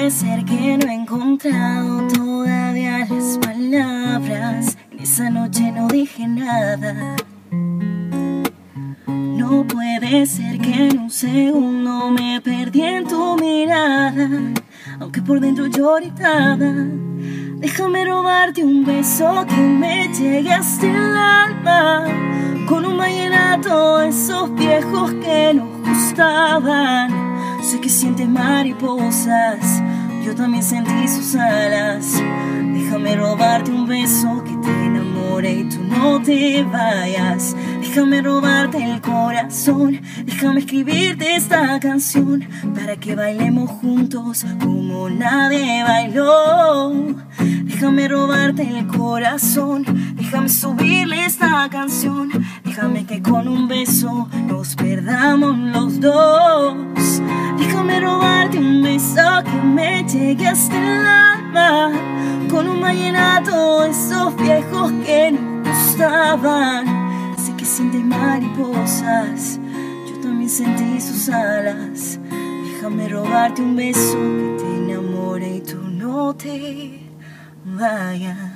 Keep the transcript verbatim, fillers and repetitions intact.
puede ser que no he encontrado todavía las palabras. En esa noche no dije nada. No puede ser que en un segundo me perdí en tu mirada, aunque por dentro yo gritaba. Déjame robarte un beso que me llegue hasta el alma, con un vallenato de esos viejos que nos gustaban. Sé que sientes mariposas, yo también sentí sus alas. Déjame robarte un beso que te enamore y tú no te vayas. Déjame robarte el corazón, déjame escribirte esta canción para que bailemos juntos como nadie bailó. Déjame robarte el corazón, déjame subirle esta canción, déjame que con un beso nos perdamos los dos. Déjame robarte un beso que me llegue hasta el alma, con un vallenato de esos viejos que nos gustaban. Sé que sientes mariposas, yo también sentí sus alas. Déjame robarte un beso que te enamore y tú no te vayas.